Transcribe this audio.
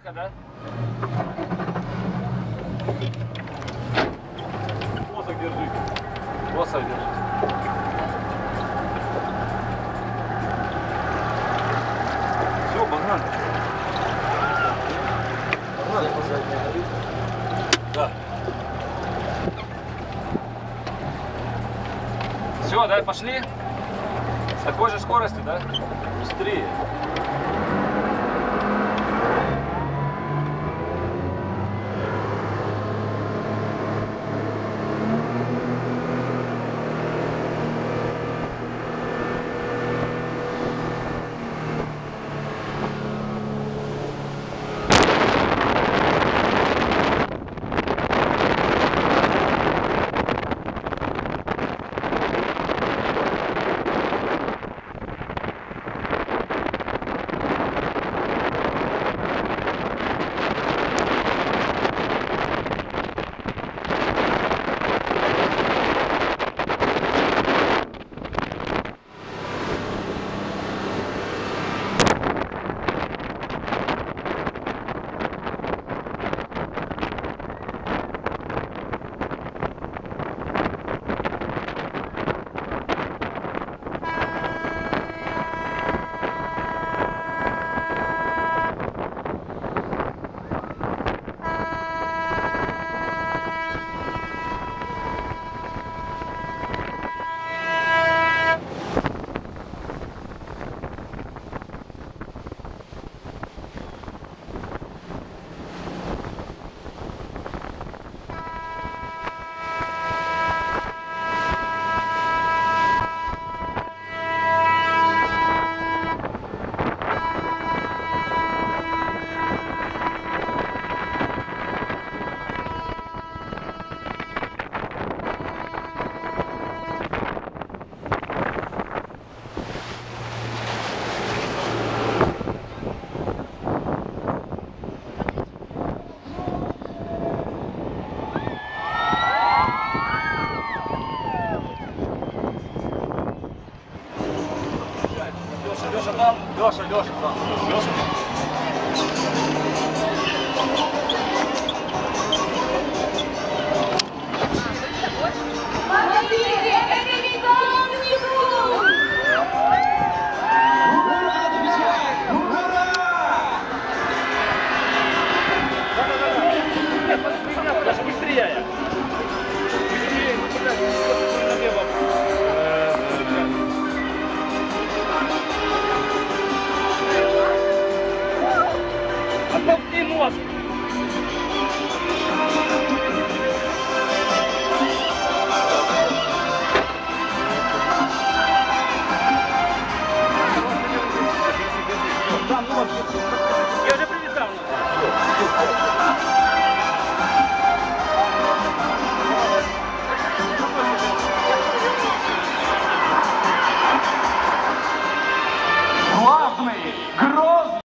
рыбака, да? Посох держите. Посох держите. Все, банан. Да. Все, да, пошли. С такой же скоростью, да? Быстрее. Леша там? Леша там. Леша. Смотрите, это витамник! Ура, друзья! Ура! Даже быстрее. Быстрее, налево. Оттолкни мозг. Да, мозг. Я уже привязал.